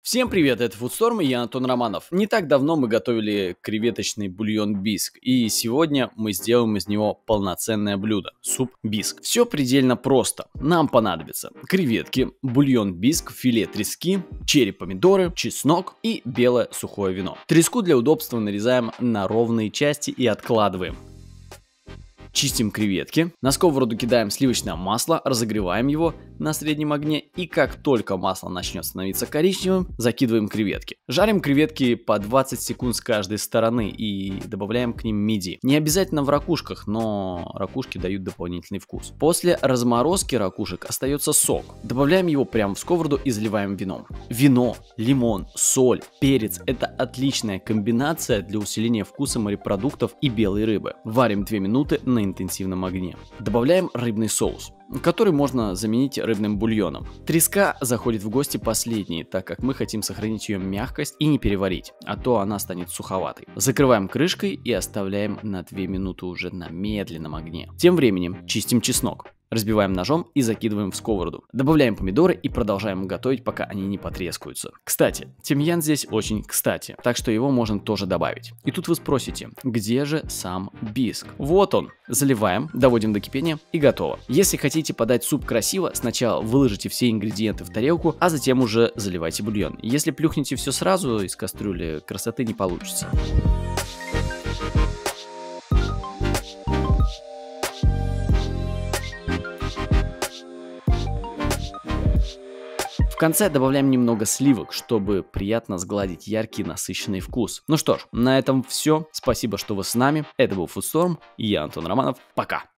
Всем привет, это Фудсторм и я Антон Романов. Не так давно мы готовили креветочный бульон биск, и сегодня мы сделаем из него полноценное блюдо – суп биск. Все предельно просто. Нам понадобятся креветки, бульон биск, филе трески, черри помидоры, чеснок и белое сухое вино. Треску для удобства нарезаем на ровные части и откладываем. Чистим креветки, на сковороду кидаем сливочное масло, разогреваем его на среднем огне и как только масло начнет становиться коричневым, закидываем креветки. Жарим креветки по 20 секунд с каждой стороны и добавляем к ним мидии. Не обязательно в ракушках, но ракушки дают дополнительный вкус. После разморозки ракушек остается сок. Добавляем его прямо в сковороду и заливаем вином. Вино, лимон, соль, перец – это отличная комбинация для усиления вкуса морепродуктов и белой рыбы. Варим 2 минуты на интенсивном огне. Добавляем рыбный соус, который можно заменить рыбным бульоном. Треска заходит в гости последней, так как мы хотим сохранить ее мягкость и не переварить, а то она станет суховатой. Закрываем крышкой и оставляем на 2 минуты уже на медленном огне. Тем временем чистим чеснок. Разбиваем ножом и закидываем в сковороду. Добавляем помидоры и продолжаем готовить, пока они не потрескаются. Кстати, тимьян здесь очень кстати, так что его можно тоже добавить. И тут вы спросите, где же сам биск? Вот он. Заливаем, доводим до кипения и готово. Если хотите подать суп красиво, сначала выложите все ингредиенты в тарелку, а затем уже заливайте бульон. Если плюхнете все сразу из кастрюли, красоты не получится. В конце добавляем немного сливок, чтобы приятно сгладить яркий насыщенный вкус. Ну что ж, на этом все. Спасибо, что вы с нами. Это был Фудсторм и я Антон Романов. Пока!